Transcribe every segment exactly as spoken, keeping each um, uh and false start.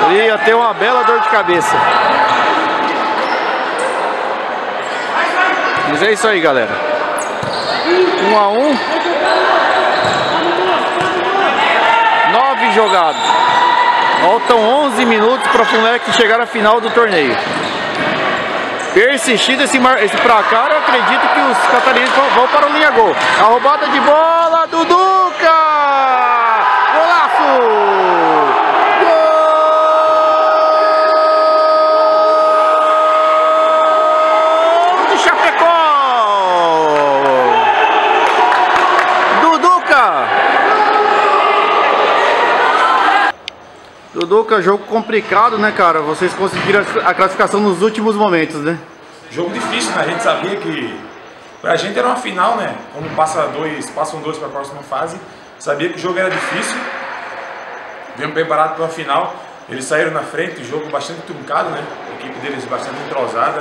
Ele ia ter uma bela dor de cabeça. Mas é isso aí, galera. Um a um. Nove jogados. Faltam onze minutos para o Funlec chegar à final do torneio. Persistindo esse, esse placar, eu acredito que os catarinenses vão para o linha gol. A roubada de bola do Duca! Golaço! Gol de Chapecó! Do Duca! Duduca, jogo complicado, né, cara? Vocês conseguiram a classificação nos últimos momentos, né? Jogo difícil, né? A gente sabia que pra gente era uma final, né? Como passa dois, passam dois para a próxima fase, sabia que o jogo era difícil. Viemos preparado para uma final. Eles saíram na frente, o jogo bastante truncado, né? A equipe deles bastante entrosada.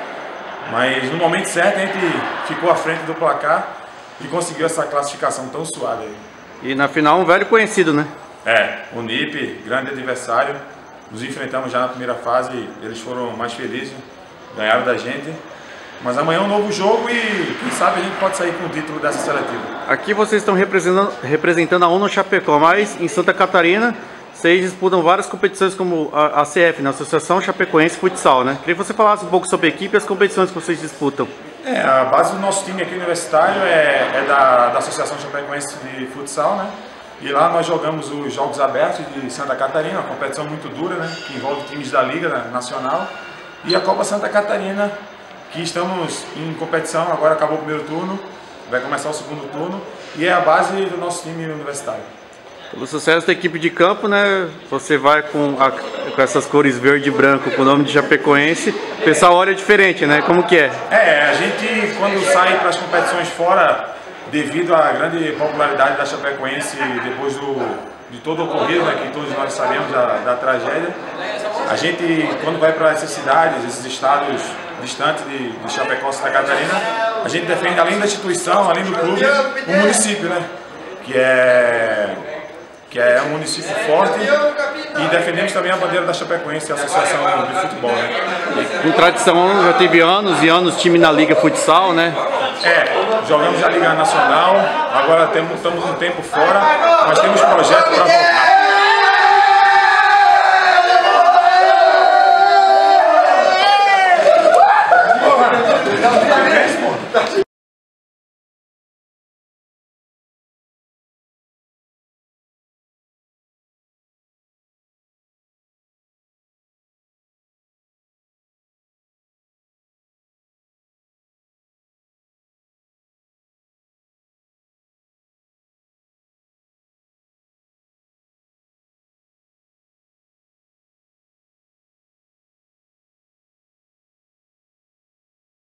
Mas no momento certo a gente ficou à frente do placar e conseguiu essa classificação tão suada aí. E na final um velho conhecido, né? É, o N I P, grande adversário, nos enfrentamos já na primeira fase, eles foram mais felizes, ganharam da gente. Mas amanhã é um novo jogo e quem sabe a gente pode sair com o título dessa seletiva. Aqui vocês estão representando, representando a ONU Chapecó, mas em Santa Catarina vocês disputam várias competições como a, a C F, na Associação Chapecoense Futsal, né? Queria que você falasse um pouco sobre a equipe e as competições que vocês disputam. É, a base do nosso time aqui universitário é, é da, da Associação Chapecoense de Futsal, né? E lá nós jogamos os Jogos Abertos de Santa Catarina, uma competição muito dura, né, que envolve times da Liga Nacional. E a Copa Santa Catarina, que estamos em competição, agora acabou o primeiro turno, vai começar o segundo turno, e é a base do nosso time universitário. Pelo sucesso da equipe de campo, né, você vai com, a, com essas cores verde e branco, com o nome de Chapecoense, o pessoal olha diferente, né, como que é? É, a gente quando sai para as competições fora, devido à grande popularidade da Chapecoense depois do, de todo o ocorrido, né, que todos nós sabemos da, da tragédia, a gente, quando vai para essas cidades, esses estados distantes de, de Chapecó, Santa Catarina, a gente defende, além da instituição, além do clube, o município, né, que é, que é um município forte, e defendemos também a bandeira da Chapecoense, a Associação de Futebol. Né. Com tradição, já teve anos e anos time na Liga Futsal, né? É, jogamos a Liga Nacional, agora temos, estamos um tempo fora, mas temos projeto para voltar.